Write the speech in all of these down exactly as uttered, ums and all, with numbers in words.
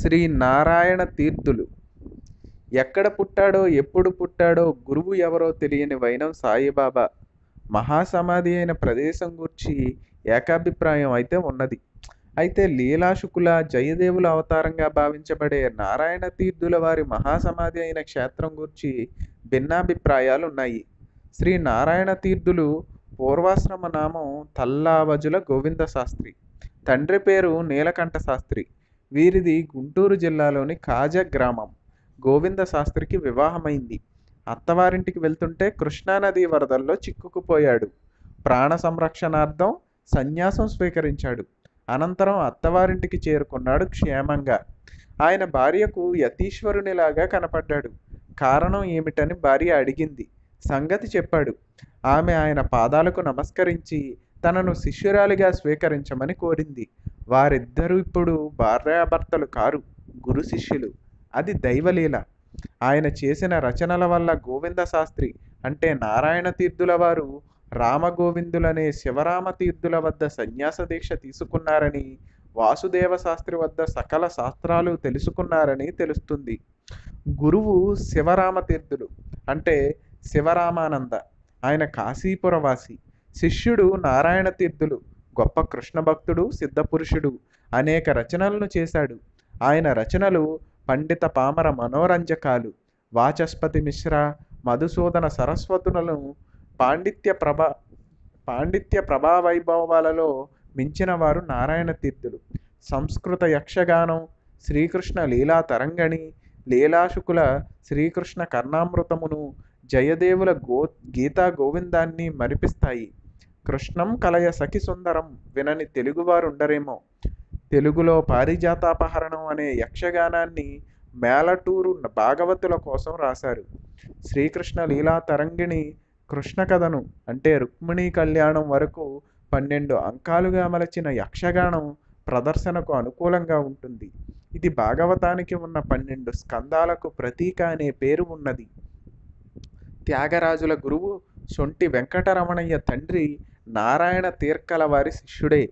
శ్రీ నారాయణ తీర్థులు. ఎక్కడ పుట్టాడో ఎప్పుడు పుట్టాడో గురువు ఎవరో తెలియని వైనం సాయిబాబా మహాసమాధి అయిన ప్రదేశం గూర్చి ఏకాభిప్రాయం అయితే ఉన్నది. అయితే లీలాశుకుల జయదేవుల అవతారంగా భావించబడే నారాయణ తీర్థుల వారి మహాసమాధి అయిన క్షేత్రం గూర్చి భిన్నాభిప్రాయాలు ఉన్నాయి. శ్రీ నారాయణ తీర్థులు పూర్వాశ్రమ నామం తల్లావజుల గోవింద శాస్త్రి, తండ్రి పేరు నీలకంఠ శాస్త్రి. వీరిది గుంటూరు జిల్లాలోని కాజ గ్రామం. గోవింద శాస్త్రికి వివాహమైంది. అత్తవారింటికి వెళ్తుంటే కృష్ణానదీ వరదల్లో చిక్కుకుపోయాడు. ప్రాణ సంరక్షణార్థం సన్యాసం స్వీకరించాడు. అనంతరం అత్తవారింటికి చేరుకున్నాడు క్షేమంగా. ఆయన భార్యకు యతీశ్వరునిలాగా కనపడ్డాడు. కారణం ఏమిటని భార్య అడిగింది. సంగతి చెప్పాడు. ఆమె ఆయన పాదాలకు నమస్కరించి తనను శిష్యురాలిగా స్వీకరించమని కోరింది. వారిద్దరూ ఇప్పుడు భార్యాభర్తలు కారు, గురు శిష్యులు. అది దైవలీల. ఆయన చేసిన రచనల వల్ల గోవింద శాస్త్రి అంటే నారాయణ తీర్థుల వారు రామగోవిందులనే శివరామ తీర్థుల వద్ద సన్యాస దీక్ష తీసుకున్నారని, వాసుదేవ శాస్త్రి వద్ద సకల శాస్త్రాలు తెలుసుకున్నారని తెలుస్తుంది. గురువు శివరామ తీర్థులు అంటే శివరామానంద. ఆయన కాశీపురవాసి. శిష్యుడు నారాయణ తీర్థులు గొప్ప కృష్ణ భక్తుడు, సిద్ధపురుషుడు. అనేక రచనలను చేశాడు. ఆయన రచనలు పండిత పామర మనోరంజకాలు. వాచస్పతి మిశ్ర, మధుసూదన సరస్వతులను పాండిత్య ప్రభా పాండిత్య ప్రభావైభవాలలో మించిన వారు నారాయణ తీర్థులు. సంస్కృత యక్షగానం, శ్రీకృష్ణ లీలా తరంగణి, లీలాశుకుల శ్రీకృష్ణ కర్ణామృతమును, జయదేవుల గో గీతా గోవిందాన్ని మరిపిస్తాయి. కృష్ణం కలయ సఖి సుందరం వినని తెలుగువారుండరేమో. తెలుగులో పారిజాతాపహరణం అనే యక్షగానాన్ని మేలటూరు భాగవతుల కోసం రాశారు. శ్రీకృష్ణ లీలా తరంగిణి కృష్ణ కథను అంటే రుక్మిణీ కళ్యాణం వరకు పన్నెండు అంకాలుగా మలచిన యక్షగానం ప్రదర్శనకు అనుకూలంగా ఉంటుంది. ఇది భాగవతానికి ఉన్న పన్నెండు స్కందాలకు ప్రతీక అనే పేరు ఉన్నది. త్యాగరాజుల గురువు సొంటి వెంకటరమణయ్య తండ్రి నారాయణ తీర్కల వారి శిష్యుడే.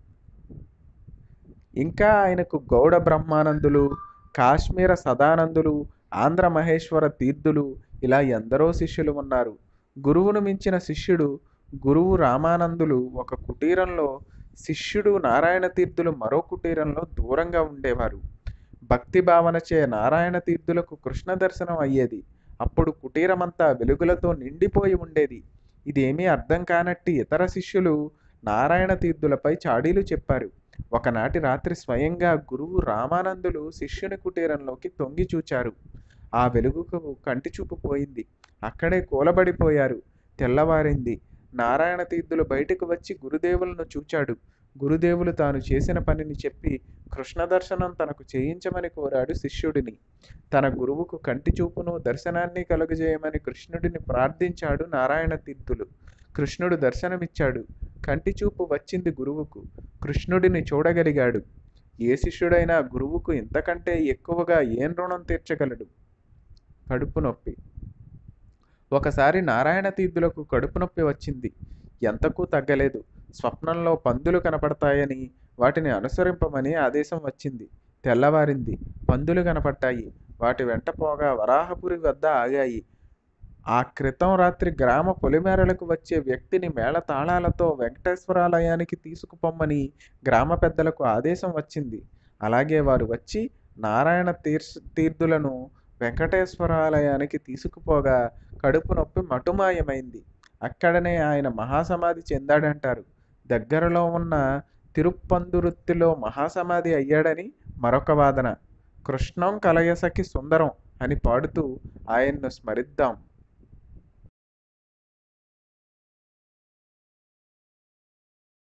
ఇంకా ఆయనకు గౌడ బ్రహ్మానందులు, కాశ్మీర సదానందులు, ఆంధ్ర మహేశ్వర తీర్థులు ఇలా ఎందరో శిష్యులు ఉన్నారు. గురువును మించిన శిష్యుడు గురువు రామానందులు ఒక కుటీరంలో, శిష్యుడు నారాయణ తీర్థులు మరో కుటీరంలో దూరంగా ఉండేవారు. భక్తి భావనచే నారాయణ తీర్థులకు కృష్ణ దర్శనం అయ్యేది. అప్పుడు కుటీరమంతా వెలుగులతో నిండిపోయి ఉండేది. ఇదేమీ అర్థం కానట్టి ఇతర శిష్యులు నారాయణ తీర్థులపై చాడీలు చెప్పారు. ఒకనాటి రాత్రి స్వయంగా గురువు రామానందులు శిష్యుని కుటీరంలోకి తొంగి చూచారు. ఆ వెలుగుకు కంటి చూపు పోయింది. అక్కడే కూలబడిపోయారు. తెల్లవారింది. నారాయణ తీర్థులు బయటకు వచ్చి గురుదేవులను చూచాడు. గురుదేవులు తాను చేసిన పనిని చెప్పి కృష్ణ దర్శనం తనకు చేయించమని కోరాడు శిష్యుడిని. తన గురువుకు కంటి చూపును దర్శనాన్ని కలుగజేయమని కృష్ణుడిని ప్రార్థించాడు నారాయణ తీర్థులు. కృష్ణుడు దర్శనమిచ్చాడు. కంటి చూపు వచ్చింది గురువుకు. కృష్ణుడిని చూడగలిగాడు. ఏ శిష్యుడైనా గురువుకు ఇంతకంటే ఎక్కువగా ఏం రుణం తీర్చగలడు? కడుపు నొప్పి. ఒకసారి నారాయణ తీర్థులకు కడుపు నొప్పి వచ్చింది. ఎంతకు తగ్గలేదు. స్వప్నంలో పందులు కనపడతాయని, వాటిని అనుసరింపమని ఆదేశం వచ్చింది. తెల్లవారింది. పందులు కనపడ్డాయి. వాటి వెంట పోగా వరాహపురి వద్ద ఆగాయి. ఆ క్రితం రాత్రి గ్రామ పొలిమేరలకు వచ్చే వ్యక్తిని మేళ తాళాలతో వెంకటేశ్వరాలయానికి తీసుకుపోమ్మని గ్రామ పెద్దలకు ఆదేశం వచ్చింది. అలాగే వారు వచ్చి నారాయణ తీర్స్ తీర్థులను వెంకటేశ్వరాలయానికి తీసుకుపోగా కడుపు నొప్పి మటుమాయమైంది. అక్కడనే ఆయన మహాసమాధి చెందాడంటారు. దగ్గరలో ఉన్న తిరుప్పందురుత్తిలో మహాసమాధి అయ్యాడని మరొక వాదన. కృష్ణం కలయసకి సుందరం అని పాడుతూ ఆయన్ను స్మరిద్దాం.